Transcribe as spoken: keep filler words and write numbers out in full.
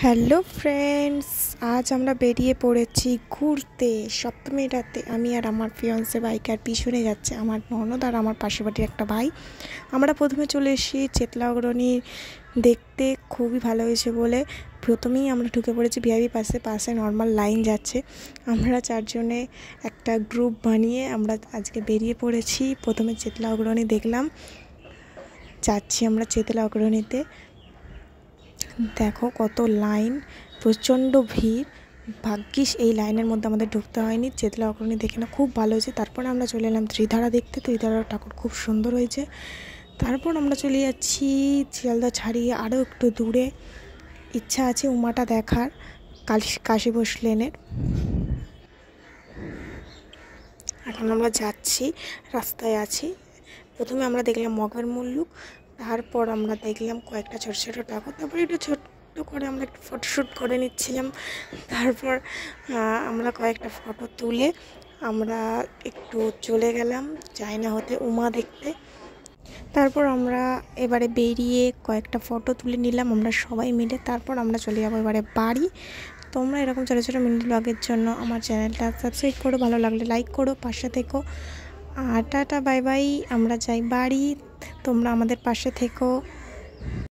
Hello friends, আজ আমরা বেরিয়ে পড়েছি ঘুরতে। সপ্তমী রাতে আমি আর আমার ফিয়ন্সে বাইক আর পিছনে যাচ্ছে আমার ননদ আর আমার পাশের বাড়ির একটা ভাই। আমরা প্রথমে চলে এসেছি চেতলা অগ্রণী দেখতে, খুবই ভালো হয়েছে বলে প্রথমেই আমরা ঢুকে পড়েছি ভিআইপি পাশে পাশে নর্মাল লাইন যাচ্ছে। আমরা চারজনে একটা গ্রুপ বানিয়ে আমরা আজকে বেরিয়ে পড়েছি। প্রথমে চেতলা অগ্রণী দেখলাম, যাচ্ছি আমরা চেতলা অগ্রণীতে। দেখো কত লাইন, প্রচণ্ড ভিড়। ভাগ্যিস এই লাইনের মধ্যে আমাদের ঢুকতে হয়নি। চেতলা অগ্রণী দেখে না খুব ভালো হয়েছে। তারপরে আমরা চলে এলাম ত্রিধারা দেখতে। ত্রিধারা ঠাকুর খুব সুন্দর হয়েছে। তারপর আমরা চলে যাচ্ছি শিয়ালদা ছাড়িয়ে আরও একটু দূরে। ইচ্ছা আছে উমাটা দেখার, কাশী বোস লেনের। এখন আমরা যাচ্ছি, রাস্তায় আছি। প্রথমে আমরা দেখলাম মগের মুল্লুক, তারপর আমরা দেখলাম কয়েকটা ছোটো ছোটো ঠাকুর। তারপর একটু ছোট্ট করে আমরা একটু ফটোশ্যুট করে নিচ্ছিলাম। তারপর আমরা কয়েকটা ফটো তুলে আমরা একটু চলে গেলাম চায়না হতে উমা দেখতে। তারপর আমরা এবারে বেরিয়ে কয়েকটা ফটো তুলে নিলাম আমরা সবাই মিলে। তারপর আমরা চলে যাবো এবারে বাড়ি। তোমরা এরকম ছোটো ছোটো মিনি ব্লগের জন্য আমার চ্যানেলটা সাবস্ক্রাইব করো, ভালো লাগলে লাইক করো, পাশে থেকো। আর টাটা বাই বাই, আমরা যাই বাড়ি, তোমরা আমাদের পাশে থেকো।